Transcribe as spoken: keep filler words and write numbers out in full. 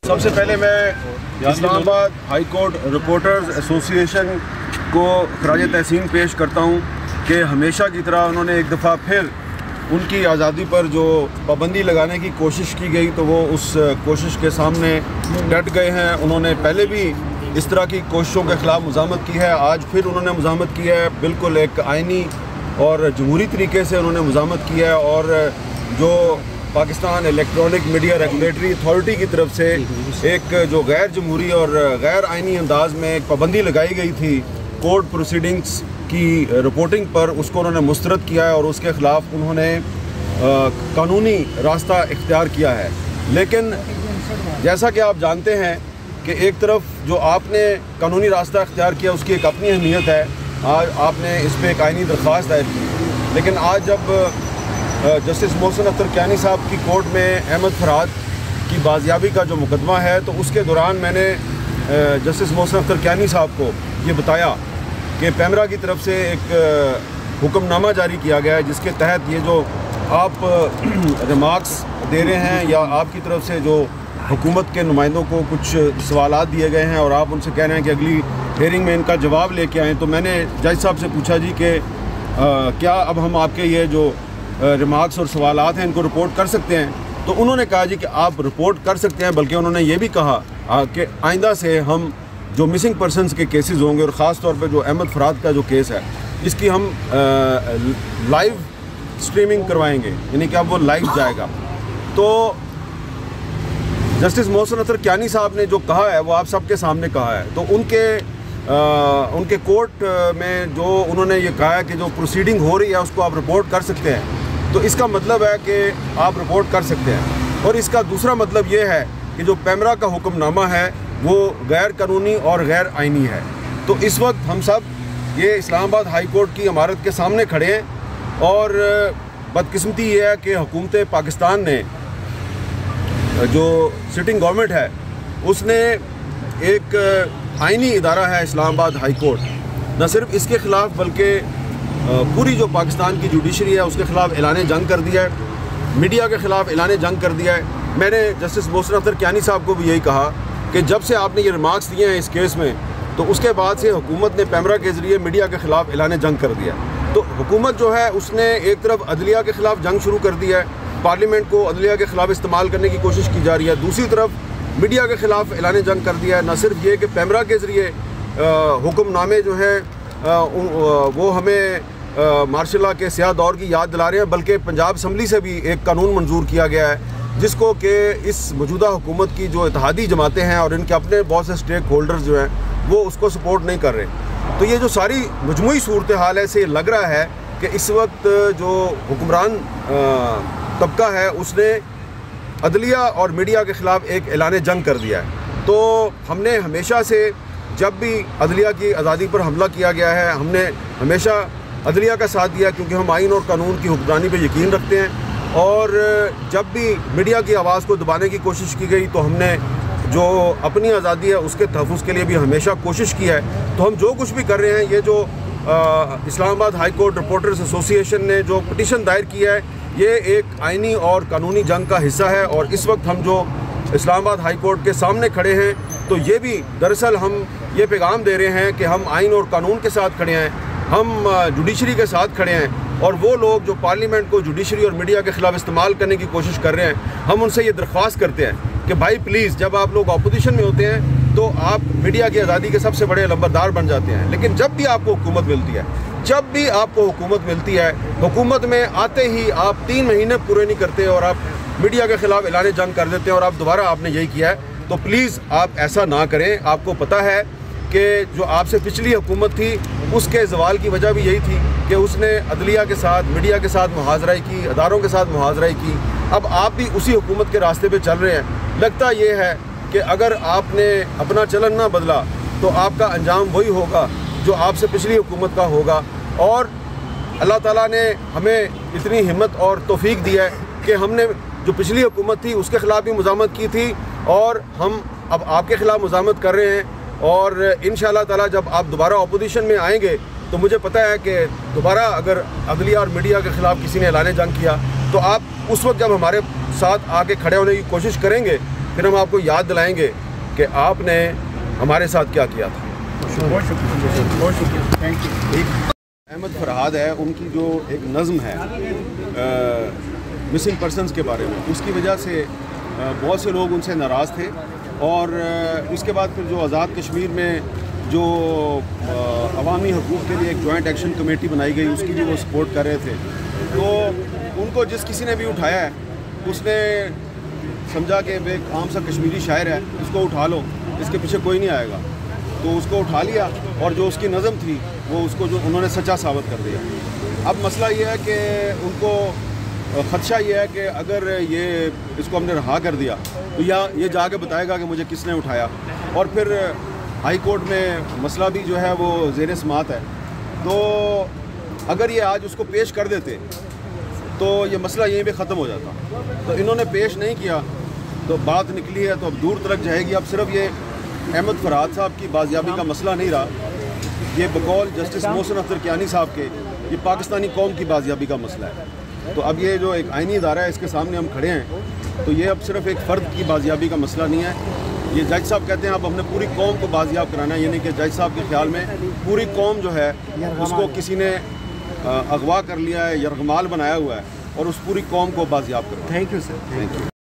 سب سے پہلے میں اسلام آباد ہائی کورٹ رپورٹرز ایسوسی ایشن کو خراج تحسین پیش کرتا ہوں کہ ہمیشہ کی طرح انہوں نے ایک دفعہ پھر ان کی آزادی پر جو پابندی لگانے کی کوشش کی گئی تو وہ اس کوشش کے سامنے ڈٹ گئے ہیں۔ انہوں نے پہلے بھی اس طرح کی کوششوں کے خلاف مزاحمت کی ہے، آج پھر انہوں نے مزاحمت کی ہے، بالکل ایک آئینی اور جمہوری طریقے سے انہوں نے مزاحمت کی ہے، اور جو Pakistan electronic media regulatory authority کی طرف سے ایک جو غیر جمہوری اور غیر آئینی انداز میں ایک پابندی لگائی گئی تھی کورٹ پروسیڈنگز کی رپورٹنگ پر، اس کو انہوں نے مسترد کیا ہے اور اس کے خلاف انہوں نے قانونی راستہ اختیار کیا ہے۔ لیکن جیسا کہ آپ جانتے ہیں کہ ایک طرف جو آپ نے قانونی راستہ اختیار کیا اس کی ایک اپنی اہمیت ہے، آج آپ نے اس پہ ایک آئینی درخواست دائر کی، لیکن آج جب جسٹس محسن اختر کیانی صاحب کی کورٹ میں احمد فرحات کی بازیابی کا جو مقدمہ ہے تو اس کے دوران میں نے جسٹس محسن اختر کیانی صاحب کو یہ بتایا کہ پیمرا کی طرف سے ایک حکم نامہ جاری کیا گیا ہے جس کے تحت یہ جو آپ ریمارکس دے رہے ہیں یا آپ کی طرف سے جو حکومت کے نمائندوں کو کچھ سوالات دیے گئے ہیں اور آپ ان سے کہہ رہے ہیں کہ اگلی ہیئرنگ میں ان کا جواب لے کے آئیں، تو میں نے جج صاحب سے پوچھا جی کہ کیا اب ہم آپ کے یہ جو ریمارکس اور سوالات ہیں ان کو رپورٹ کر سکتے ہیں؟ تو انہوں نے کہا جی کہ آپ رپورٹ کر سکتے ہیں، بلکہ انہوں نے یہ بھی کہا کہ آئندہ سے ہم جو مسنگ پرسنز کے کیسز ہوں گے اور خاص طور پہ جو احمد فرحات کا جو کیس ہے اس کی ہم لائیو سٹریمنگ کروائیں گے، یعنی کہ اب وہ لائیو جائے گا۔ تو جسٹس محسن اختر کیانی صاحب نے جو کہا ہے وہ آپ سب کے سامنے کہا ہے، تو ان کے ان کے کورٹ میں جو انہوں نے یہ کہا ہے کہ جو پروسیڈنگ ہو رہی ہے اس کو آپ رپورٹ کر سکتے ہیں، تو اس کا مطلب ہے کہ آپ رپورٹ کر سکتے ہیں، اور اس کا دوسرا مطلب یہ ہے کہ جو پیمرا کا حکم نامہ ہے وہ غیر قانونی اور غیر آئینی ہے۔ تو اس وقت ہم سب یہ اسلام آباد ہائی کورٹ کی عمارت کے سامنے کھڑے ہیں، اور بدقسمتی یہ ہے کہ حکومت پاکستان نے جو سٹنگ گورنمنٹ ہے اس نے ایک آئینی ادارہ ہے اسلام آباد ہائی کورٹ، نہ صرف اس کے خلاف بلکہ پوری جو پاکستان کی جوڈیشری ہے اس کے خلاف اعلان جنگ کر دیا ہے، میڈیا کے خلاف اعلان جنگ کر دیا ہے۔ میں نے جسٹس محسن اختر کیانی صاحب کو بھی یہی کہا کہ جب سے آپ نے یہ ریمارکس دیے ہیں اس کیس میں تو اس کے بعد سے حکومت نے پیمرا کے ذریعے میڈیا کے خلاف اعلان جنگ کر دیا ہے۔ تو حکومت جو ہے اس نے ایک طرف عدلیہ کے خلاف جنگ شروع کر دیا ہے، پارلیمنٹ کو عدلیہ کے خلاف استعمال کرنے کی کوشش کی جا رہی ہے، دوسری طرف میڈیا کے خلاف اعلان جنگ کر دیا ہے۔ نہ صرف یہ کہ پیمرا کے ذریعے حکم نامے جو ہیں وہ ہمیں مارشل لاء کے سیاہ دور کی یاد دلا رہے ہیں، بلکہ پنجاب اسمبلی سے بھی ایک قانون منظور کیا گیا ہے جس کو کہ اس موجودہ حکومت کی جو اتحادی جماعتیں ہیں اور ان کے اپنے بہت سے سٹیک ہولڈرز جو ہیں وہ اس کو سپورٹ نہیں کر رہے۔ تو یہ جو ساری مجموعی صورتحال ہے سے لگ رہا ہے کہ اس وقت جو حکمران طبقہ ہے اس نے عدلیہ اور میڈیا کے خلاف ایک اعلان جنگ کر دیا ہے۔ تو ہم نے ہمیشہ سے جب بھی عدلیہ کی آزادی پر حملہ کیا گیا ہے ہم نے ہمیشہ عدلیہ کا ساتھ دیا، کیونکہ ہم آئین اور قانون کی حکمرانی پہ یقین رکھتے ہیں، اور جب بھی میڈیا کی آواز کو دبانے کی کوشش کی گئی تو ہم نے جو اپنی آزادی ہے اس کے تحفظ کے لیے بھی ہمیشہ کوشش کی ہے۔ تو ہم جو کچھ بھی کر رہے ہیں، یہ جو اسلام آباد ہائی کورٹ رپورٹرز ایسوسی ایشن نے جو پٹیشن دائر کی ہے یہ ایک آئینی اور قانونی جنگ کا حصہ ہے، اور اس وقت ہم جو اسلام آباد ہائی کورٹ کے سامنے کھڑے ہیں تو یہ بھی دراصل ہم یہ پیغام دے رہے ہیں کہ ہم آئین اور قانون کے ساتھ کھڑے ہیں، ہم جوڈیشری کے ساتھ کھڑے ہیں، اور وہ لوگ جو پارلیمنٹ کو جوڈیشری اور میڈیا کے خلاف استعمال کرنے کی کوشش کر رہے ہیں ہم ان سے یہ درخواست کرتے ہیں کہ بھائی پلیز جب آپ لوگ اپوزیشن میں ہوتے ہیں تو آپ میڈیا کی آزادی کے سب سے بڑے لمبردار بن جاتے ہیں، لیکن جب بھی آپ کو حکومت ملتی ہے جب بھی آپ کو حکومت ملتی ہے حکومت میں آتے ہی آپ تین مہینے پورے نہیں کرتے اور آپ میڈیا کے خلاف اعلان جنگ کر دیتے ہیں، اور آپ دوبارہ آپ نے یہی کیا ہے۔ تو پلیز آپ ایسا نہ کریں۔ آپ کو پتہ ہے کہ جو آپ سے پچھلی حکومت تھی اس کے زوال کی وجہ بھی یہی تھی کہ اس نے عدلیہ کے ساتھ میڈیا کے ساتھ محاذرائی کی، اداروں کے ساتھ محاذرائی کی۔ اب آپ بھی اسی حکومت کے راستے پہ چل رہے ہیں۔ لگتا یہ ہے کہ اگر آپ نے اپنا چلن نہ بدلا تو آپ کا انجام وہی ہوگا جو آپ سے پچھلی حکومت کا ہوگا، اور اللہ تعالیٰ نے ہمیں اتنی ہمت اور توفیق دی ہے کہ ہم نے جو پچھلی حکومت تھی اس کے خلاف بھی مزاحمت کی تھی، اور ہم اب آپ کے خلاف مزاحمت کر رہے ہیں، اور انشاءاللہ تعالیٰ جب آپ دوبارہ اپوزیشن میں آئیں گے تو مجھے پتہ ہے کہ دوبارہ اگر عدلیہ اور میڈیا کے خلاف کسی نے اعلان جنگ کیا تو آپ اس وقت جب ہمارے ساتھ آ کے کھڑے ہونے کی کوشش کریں گے پھر ہم آپ کو یاد دلائیں گے کہ آپ نے ہمارے ساتھ کیا کیا تھا. بہت شکریہ بہت شکریہ تھینک یو. احمد فرحاد ہے، ان کی جو ایک نظم ہے مسنگ پرسنز کے بارے میں، اس کی وجہ سے بہت سے لوگ ان سے ناراض تھے، اور اس کے بعد پھر جو آزاد کشمیر میں جو عوامی حقوق کے لیے ایک جوائنٹ ایکشن کمیٹی بنائی گئی، اس کی بھی وہ سپورٹ کر رہے تھے. تو ان کو جس کسی نے بھی اٹھایا ہے اس نے سمجھا کہ ایک عام سا کشمیری شاعر ہے، اس کو اٹھا لو، اس کے پیچھے کوئی نہیں آئے گا. تو اس کو اٹھا لیا، اور جو اس کی نظم تھی وہ اس کو جو انہوں نے سچا ثابت کر دیا. اب مسئلہ یہ ہے کہ ان کو خدشہ یہ ہے کہ اگر یہ اس کو ہم نے رہا کر دیا تو یا یہ جا کے بتائے گا کہ مجھے کس نے اٹھایا، اور پھر ہائی کورٹ میں مسئلہ بھی جو ہے وہ زیر سماعت ہے. تو اگر یہ آج اس کو پیش کر دیتے تو یہ مسئلہ یہیں پہ ختم ہو جاتا. تو انہوں نے پیش نہیں کیا، تو بات نکلی ہے تو اب دور تک جائے گی. اب صرف یہ احمد فرحاد صاحب کی بازیابی کا مسئلہ نہیں رہا، یہ بقول جسٹس محسن اختر کیانی صاحب کے یہ پاکستانی قوم کی بازیابی کا مسئلہ ہے. تو اب یہ جو ایک آئینی ادارہ ہے اس کے سامنے ہم کھڑے ہیں، تو یہ اب صرف ایک فرد کی بازیابی کا مسئلہ نہیں ہے. یہ جج صاحب کہتے ہیں اب ہم نے پوری قوم کو بازیاب کرانا ہے، یعنی کہ جج صاحب کے خیال میں پوری قوم جو ہے اس کو کسی نے اغوا کر لیا ہے، یرغمال بنایا ہوا ہے، اور اس پوری قوم کو بازیاب کرنا. Thank you sir. Thank you.